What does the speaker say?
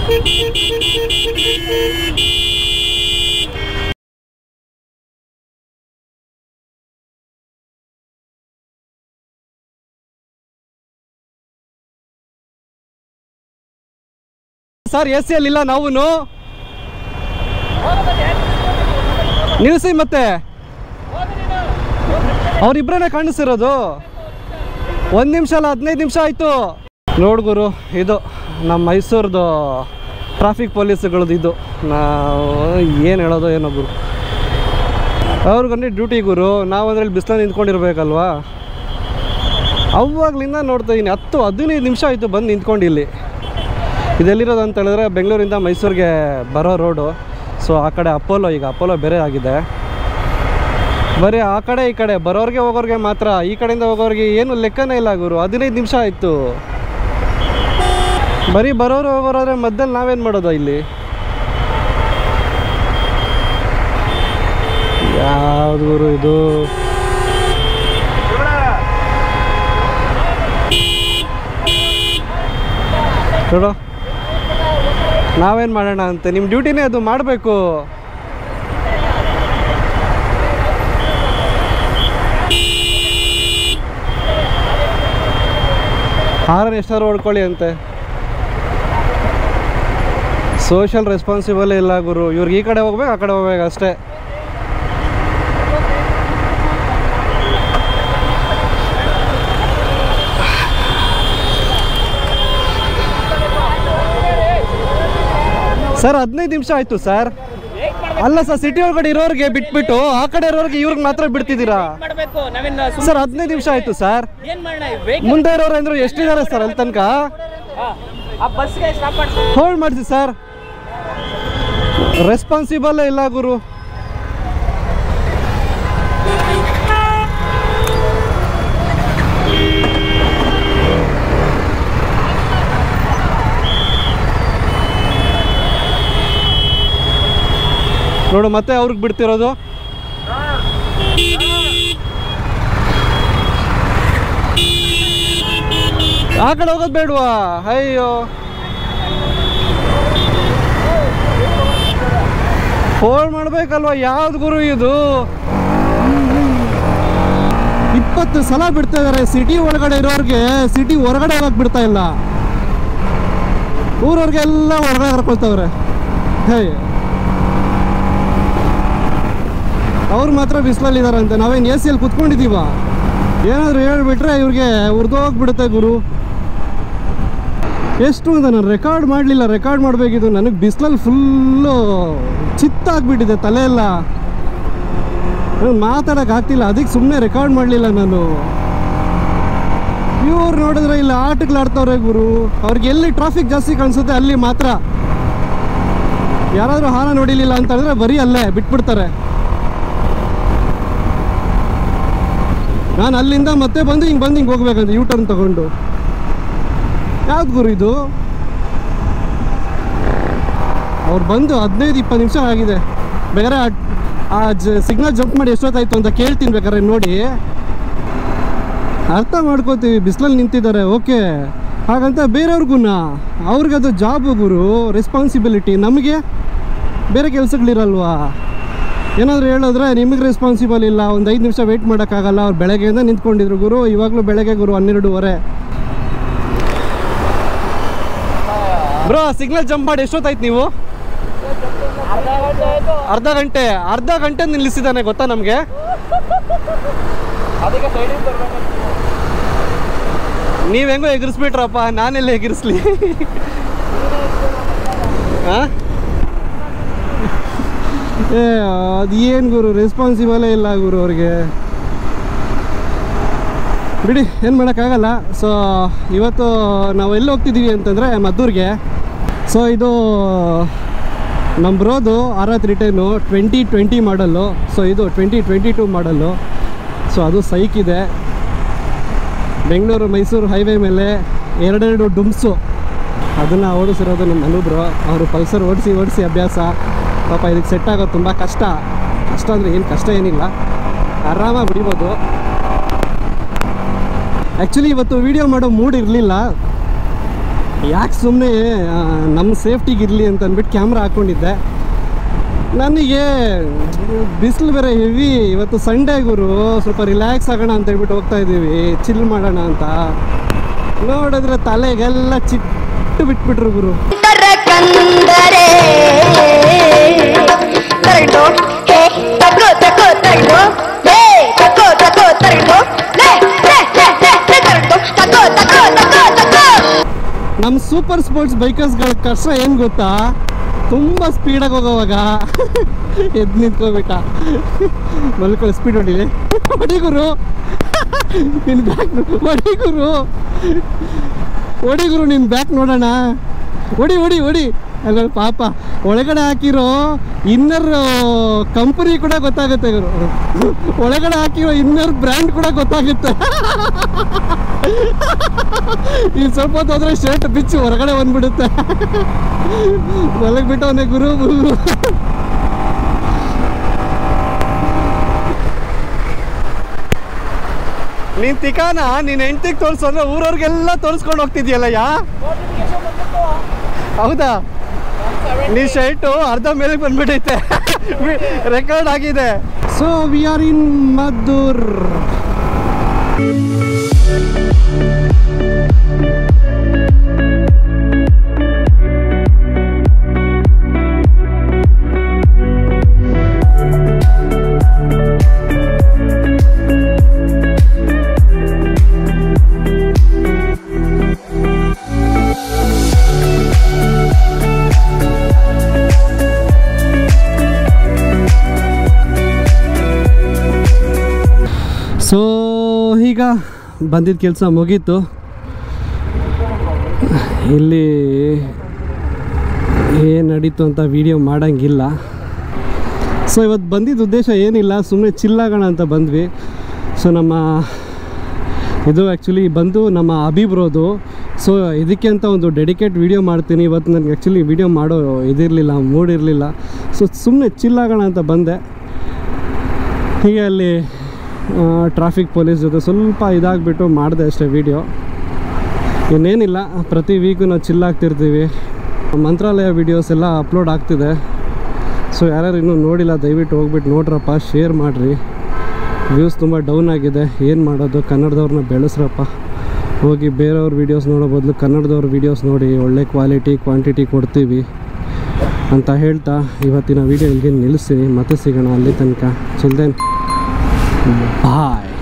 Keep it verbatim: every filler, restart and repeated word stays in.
Sir A C ಅಲ್ಲಿ ಇಲ್ಲ ನಾವು ನಿಲ್ಲಿಸಿ ಮತ್ತೆ ಅವರಿಬ್ಬರೇ ಕಾಣಿಸಿರೋದು ಒಂದು ನಿಮಿಷ ಅಲ್ಲ ಹದಿನೈದು ನಿಮಿಷ ಆಯಿತು ನೋಡು ಗುರು ಇದು ನಮ್ಮ ಮೈಸೂರದು ಟ್ರಾಫಿಕ್ ಪೊಲೀಸ್ಗಳದ್ದು ಇದು ನಾವು ಏನು ಹೇಳೋದು ಏನೋ ಗುರು ಅವ್ರಿಗಂದ್ರೆ ಡ್ಯೂಟಿ ಗುರು ನಾವು ಅದರಲ್ಲಿ ಬಿಸಿಲಲ್ಲಿ ನಿಂತ್ಕೊಂಡಿರ್ಬೇಕಲ್ವಾ ಅವಾಗಲಿಂದ ನೋಡ್ತಾ ಇದ್ದೀನಿ ಹತ್ತು ಹದಿನೈದು ನಿಮಿಷ ಆಯಿತು ಬಂದು ನಿಂತ್ಕೊಂಡು ಇಲ್ಲಿ ಇದೆಲ್ಲಿರೋದು ಅಂತ ಹೇಳಿದ್ರೆ ಬೆಂಗಳೂರಿಂದ ಮೈಸೂರಿಗೆ ಬರೋ ರೋಡು ಸೊ ಆ ಕಡೆ ಅಪೋಲೋ ಈಗ ಅಪೋಲೋ ಬೇರೆ ಆಗಿದೆ ಬರೀ ಆ ಕಡೆ ಈ ಕಡೆ ಬರೋರಿಗೆ ಹೋಗೋರಿಗೆ ಮಾತ್ರ ಈ ಕಡೆಯಿಂದ ಹೋಗೋರಿಗೆ ಏನು ಲೆಕ್ಕನೇ ಇಲ್ಲ ಗುರು ಹದಿನೈದು ನಿಮಿಷ ಆಯಿತು ಬರೀ ಬರೋರು ಹೋಗೋರಾದ್ರೆ ಮಧ್ಯದಲ್ಲಿ ನಾವೇನು ಮಾಡೋದು ಇಲ್ಲಿ ಯಾವ್ದು ಗುರು ಇದು ನೋಡು ನಾವೇನು ಮಾಡೋಣ ಅಂತ ನಿಮ್ಮ ಡ್ಯೂಟಿನೇ ಅದು ಮಾಡಬೇಕು ಹಾರನ್ ಎಷ್ಟಾದ್ರು ಹೊಡ್ಕೊಳ್ಳಿ ಅಂತೆ ಸೋಷಿಯಲ್ ರೆಸ್ಪಾನ್ಸಿಬಲ್ ಇಲ್ಲ ಗುರು ಇವ್ರಿಗೆ ಈ ಕಡೆ ಹೋಗ್ಬೇಕು ಆ ಕಡೆ ಹೋಗ್ಬೇಕು ಅಷ್ಟೇ ಸರ್ ಹದಿನೈದು ನಿಮಿಷ ಆಯಿತು ಸರ್ ಅಲ್ಲ ಸರ್ ಸಿಟಿ ಒಳಗಡೆ ಇರೋರಿಗೆ ಬಿಟ್ಬಿಟ್ಟು ಆ ಕಡೆ ಇರೋರಿಗೆ ಇವ್ರಿಗೆ ಮಾತ್ರ ಬಿಡ್ತಿದ್ದೀರಾ ಸರ್ ಹದಿನೈದು ನಿಮಿಷ ಆಯಿತು ಸರ್ ಮುಂದೆ ಇರೋರು ಅಂದ್ರೆ ಎಷ್ಟಿದ್ದಾರೆ ಸರ್ ಅಲ್ಲಿ ತನಕ ಹೋಲ್ಡ್ ಮಾಡಿಸಿ ಸರ್ ರೆಸ್ಪಾನ್ಸಿಬಲ್ ಇಲ್ಲ ಗುರು ನೋಡು ಮತ್ತೆ ಅವ್ರಿಗೆ ಬಿಡ್ತಿರೋದು ಆ ಕಡೆ ಹೋಗೋದು ಬೇಡವಾ ಅಯ್ಯೋ ಹೋಲ್ಡ್ ಮಾಡ್ಬೇಕಲ್ವಾ ಯಾವ್ದು ಗುರು ಇದು ಇಪ್ಪತ್ತು ಸಲ ಬಿಡ್ತಾ ಇದಾರೆ ಸಿಟಿ ಒಳಗಡೆ ಇರೋರಿಗೆ ಸಿಟಿ ಹೊರಗಡೆ ಹೋಗಕ್ ಬಿಡ್ತಾ ಇಲ್ಲ ಊರವ್ರಿಗೆಲ್ಲ ಹೊರಗಡೆ ಕರ್ಕೊಳ್ತಾವ್ರೆ ಹೇ ಅವ್ರು ಮಾತ್ರ ಬಿಸಿಲಲ್ಲಿದ್ದಾರಂತೆ ನಾವೇನು ಎ ಸಿಯಲ್ಲಿ ಕುತ್ಕೊಂಡಿದ್ದೀವ ಏನಾದರೂ ಹೇಳ್ಬಿಟ್ರೆ ಇವ್ರಿಗೆ ಉರ್ದೋಗ್ಬಿಡುತ್ತೆ ಗುರು ಎಷ್ಟು ಅಂತ ನಾನು ರೆಕಾರ್ಡ್ ಮಾಡಲಿಲ್ಲ ರೆಕಾರ್ಡ್ ಮಾಡಬೇಕಿದ್ದು ನನಗೆ ಬಿಸಿಲಲ್ಲಿ ಫುಲ್ಲು ಚಿತ್ತಾಗ್ಬಿಟ್ಟಿದೆ ತಲೆ ಎಲ್ಲ ಮಾತಾಡೋಕೆ ಆಗ್ತಿಲ್ಲ ಅದಕ್ಕೆ ಸುಮ್ಮನೆ ರೆಕಾರ್ಡ್ ಮಾಡಲಿಲ್ಲ ನಾನು ಇವ್ರು ನೋಡಿದ್ರೆ ಇಲ್ಲಿ ಆಟಗಳಾಡ್ತವ್ರೆ ಗುರು ಅವ್ರಿಗೆ ಎಲ್ಲಿ ಟ್ರಾಫಿಕ್ ಜಾಸ್ತಿ ಕಾಣಿಸುತ್ತೆ ಅಲ್ಲಿ ಮಾತ್ರ ಯಾರಾದರೂ ಹಾನ ನೋಡಿಲಿಲ್ಲ ಅಂತ ಹೇಳಿದ್ರೆ ಬರೀ ಅಲ್ಲೇ ಬಿಟ್ಬಿಡ್ತಾರೆ ನಾನು ಅಲ್ಲಿಂದ ಮತ್ತೆ ಬಂದು ಹಿಂಗೆ ಬಂದು ಹಿಂಗೆ ಹೋಗ್ಬೇಕಂತ ಯೂ ಟರ್ನ್ ತಗೊಂಡು ಯಾವ್ದು ಗುರು ಇದು ಅವ್ರು ಬಂದು ಹದಿನೈದು ಇಪ್ಪತ್ತು ನಿಮಿಷ ಆಗಿದೆ ಬೇಕಾದ್ರೆ ಆ ಜ ಸಿಗ್ನಲ್ ಜಂಪ್ ಮಾಡಿ ಎಷ್ಟೊತ್ತಾಯ್ತು ಅಂತ ಕೇಳ್ತೀನಿ ಬೇಕಾದ್ರೆ ನೋಡಿ ಅರ್ಥ ಮಾಡ್ಕೋತೀವಿ ಬಿಸಿಲಲ್ಲಿ ನಿಂತಿದ್ದಾರೆ ಓಕೆ ಹಾಗಂತ ಬೇರೆಯವ್ರಿಗೂ ಅವ್ರಿಗದು ಜಾಬು ಗುರು ರೆಸ್ಪಾನ್ಸಿಬಿಲಿಟಿ ನಮಗೆ ಬೇರೆ ಕೆಲಸಗಳಿರಲ್ವಾ ಏನಾದರೂ ಹೇಳಿದ್ರೆ ನಿಮಗೆ ರೆಸ್ಪಾನ್ಸಿಬಲ್ ಇಲ್ಲ ಒಂದು ಐದು ನಿಮಿಷ ವೆಯ್ಟ್ ಮಾಡೋಕ್ಕಾಗಲ್ಲ ಅವ್ರು ಬೆಳಗ್ಗೆಯಿಂದ ನಿಂತ್ಕೊಂಡಿದ್ರು ಗುರು ಇವಾಗಲೂ ಬೆಳಗ್ಗೆ ಗುರು ಹನ್ನೆರಡೂವರೆ ಬ್ರೋ ಸಿಗ್ನಲ್ ಜಂಪ್ ಮಾಡಿ ಎಷ್ಟೊತ್ತಾಯ್ತು ನೀವು ಅರ್ಧ ಗಂಟೆ ಅರ್ಧ ಗಂಟೆ ನಿಲ್ಲಿಸಿದ್ದಾನೆ ಗೊತ್ತಾ ನಮಗೆ ನೀವು ಹೆಂಗೋ ಎಗರಿಸ್ಬಿಟ್ರಪ್ಪ ನಾನೆಲ್ಲ ಎಗರಿಸ್ಲಿ ಹಾಂ ಏ ಅದು ಏನು ಗುರು ರೆಸ್ಪಾನ್ಸಿಬಲೇ ಇಲ್ಲ ಗುರು ಅವ್ರಿಗೆ ಬಿಡಿ ಏನು ಮಾಡೋಕ್ಕಾಗಲ್ಲ ಸೊ ಇವತ್ತು ನಾವು ಎಲ್ಲಿ ಹೋಗ್ತಿದ್ದೀವಿ ಅಂತಂದರೆ ಮದ್ದೂರಿಗೆ ಸೊ ಇದು ನಮ್ಮ ಬ್ರೋದು R R three ten twenty twenty ಮಾಡಲ್ಲು ಸೊ ಇದು ಟ್ವೆಂಟಿ ಟ್ವೆಂಟಿ ಟೂ ಮಾಡಲ್ಲು ಸೊ ಅದು ಸೈಕ್ ಇದೆ ಬೆಂಗಳೂರು ಮೈಸೂರು ಹೈವೇ ಮೇಲೆ ಎರಡೆರಡು ಡುಮ್ಸು ಅದನ್ನು ಓಡಿಸಿರೋದು ನಮ್ಮ ಮನುಬ್ರು ಅವರು ಪಲ್ಸರ್ ಓಡಿಸಿ ಓಡಿಸಿ ಅಭ್ಯಾಸ ಪಾಪ ಇದಕ್ಕೆ ಸೆಟ್ ಆಗೋದು ತುಂಬ ಕಷ್ಟ ಕಷ್ಟ ಅಂದರೆ ಏನು ಕಷ್ಟ ಏನಿಲ್ಲ ಆರಾಮಾಗಿ ಬಿಡಿಬೋದು ಆ್ಯಕ್ಚುಲಿ ಇವತ್ತು ವೀಡಿಯೋ ಮಾಡೋ ಮೂಡ್ ಇರಲಿಲ್ಲ ಯಾಕೆ ಸುಮ್ಮನೆ ನಮ್ಮ ಸೇಫ್ಟಿಗೆ ಇರಲಿ ಅಂತ ಅಂದ್ಬಿಟ್ಟು ಕ್ಯಾಮ್ರಾ ಹಾಕ್ಕೊಂಡಿದ್ದೆ. ನನಗೆ ಬಿಸಿಲು ಬೇರೆ ಹೆವಿ, ಇವತ್ತು ಸಂಡೇ ಗುರು, ಸ್ವಲ್ಪ ರಿಲ್ಯಾಕ್ಸ್ ಆಗೋಣ ಅಂತ ಹೇಳ್ಬಿಟ್ಟು ಹೋಗ್ತಾ ಇದ್ದೀವಿ, ಚಿಲ್ ಮಾಡೋಣ ಅಂತ. ನೋಡಿದ್ರೆ ತಲೆಗೆಲ್ಲ ಚಿಟ್ಟು ಬಿಟ್ಬಿಟ್ರು ಗುರು. ನಮ್ಮ ಸೂಪರ್ ಸ್ಪೋರ್ಟ್ಸ್ ಬೈಕರ್ಸ್ಗಳ ಕಷ್ಟ ಏನು ಗೊತ್ತಾ, ತುಂಬ ಸ್ಪೀಡಾಗಿ ಹೋಗೋವಾಗ ಎದ್ದು ನಿಂತ್ಕೋಬಿಟ್ಟ, ಮಲ್ಕೊಳ್ಳಿ ಸ್ಪೀಡ್ ಹೊಡಿಲಿ, ಹೊಡಿ ಗುರು ನಿನ್ನ ಬ್ಯಾಕ್, ಹೊಡಿ ಗುರು ಹೊಡಿ ಗುರು ನಿನ್ನ ಬ್ಯಾಕ್ ನೋಡೋಣ, ಹೊಡಿ ಹೊಡಿ ಹೊಡಿ. ಅಲ್ಲ ಪಾಪ ಒಳಗಡೆ ಹಾಕಿರೋ ಇನ್ನರ್ ಕಂಪನಿ ಕೂಡ ಗೊತ್ತಾಗುತ್ತೆ ಗುರು, ಒಳಗಡೆ ಹಾಕಿರೋ ಇನ್ನರ್ ಬ್ರ್ಯಾಂಡ್ ಕೂಡ ಗೊತ್ತಾಗುತ್ತೆ. ಈಗ ಸ್ವಲ್ಪ ಹೊತ್ತು ಹೋದ್ರೆ ಶರ್ಟ್ ಬಿಚ್ಚು ಹೊರಗಡೆ ಬಂದ್ಬಿಡುತ್ತೆ. ಮಲಗ್ಬಿಟ್ಟವನೇ ಗುರು. ನೀನ್ ತಿಕಾನ ನೀನ್ ಹೆಂಡ್ತಿಗೆ ತೋರಿಸಂದ್ರೆ ಊರವ್ರಿಗೆಲ್ಲ ತೋರಿಸ್ಕೊಂಡು ಹೋಗ್ತಿದ್ಯಲ್ಲ. ಯಾ ಹೌದಾ, ನೀ ಶರ್ಟು ಅರ್ಧ ಮೇಲೆ ಬಂದ್ಬಿಟ್ಟೈತೆ, ರೆಕಾರ್ಡ್ ಆಗಿದೆ. So we are in Maddur. So ಈಗ ಬಂದಿದ್ದ ಕೆಲಸ ಮುಗೀತು. ಇಲ್ಲಿ ಏನು ನಡೀತು ಅಂತ ವಿಡಿಯೋ ಮಾಡೋಂಗಿಲ್ಲ. ಸೊ ಇವತ್ತು ಬಂದಿದ್ದ ಉದ್ದೇಶ ಏನಿಲ್ಲ, ಸುಮ್ಮನೆ ಚಿಲ್ಲಾಗೋಣ ಅಂತ ಬಂದ್ವಿ. ಸೊ ನಮ್ಮ ಇದು ಆ್ಯಕ್ಚುಲಿ ಬಂದು ನಮ್ಮ ಅಭಿಬ್ರೋದು. ಸೊ ಇದಕ್ಕೆ ಅಂತ ಒಂದು ಡೆಡಿಕೇಟ್ ವಿಡಿಯೋ ಮಾಡ್ತೀನಿ. ಇವತ್ತು ನನಗೆ ಆ್ಯಕ್ಚುಲಿ ವಿಡಿಯೋ ಮಾಡೋ ಇದಿರಲಿಲ್ಲ, ಮೂಡ್ ಇರಲಿಲ್ಲ. ಸೊ ಸುಮ್ಮನೆ ಚಿಲ್ಲಾಗೋಣ ಅಂತ ಬಂದೆ. ಹೀಗೆ ಅಲ್ಲಿ ಟ್ರಾಫಿಕ್ ಪೊಲೀಸ್ ಜೊತೆ ಸ್ವಲ್ಪ ಇದಾಗಿಬಿಟ್ಟು ಮಾಡಿದೆ ಅಷ್ಟೇ ವಿಡಿಯೋ, ಇನ್ನೇನಿಲ್ಲ. ಪ್ರತಿ ವೀಕು ನಾವು ಚಿಲ್ಲಾಗ್ತಿರ್ತೀವಿ. ಮಂತ್ರಾಲಯ ವೀಡಿಯೋಸ್ ಎಲ್ಲ ಅಪ್ಲೋಡ್ ಆಗ್ತಿದೆ. ಸೊ ಯಾರ್ಯಾರು ಇನ್ನೂ ನೋಡಿಲ್ಲ ದಯವಿಟ್ಟು ಹೋಗ್ಬಿಟ್ಟು ನೋಡ್ರಪ್ಪ, ಶೇರ್ ಮಾಡಿರಿ. ವ್ಯೂಸ್ ತುಂಬ ಡೌನ್ ಆಗಿದೆ, ಏನು ಮಾಡೋದು, ಕನ್ನಡದವ್ರನ್ನ ಬೆಳೆಸ್ರಪ್ಪ. ಹೋಗಿ ಬೇರೆಯವ್ರ ವೀಡಿಯೋಸ್ ನೋಡೋ ಬದಲು ಕನ್ನಡದವ್ರ ವೀಡಿಯೋಸ್ ನೋಡಿ, ಒಳ್ಳೆ ಕ್ವಾಲಿಟಿ ಕ್ವಾಂಟಿಟಿ ಕೊಡ್ತೀವಿ ಅಂತ ಹೇಳ್ತಾ ಇವತ್ತಿನ ವೀಡಿಯೋ ಇಲ್ಲಿಗೆ ನಿಲ್ಲಿಸ್ತೀನಿ. ಮತ್ತೆ ಸಿಗೋಣ ಅಲ್ಲಿ ತನಕ. ಚಿಲ್ಡ್ರನ್, ಬಾಯ್.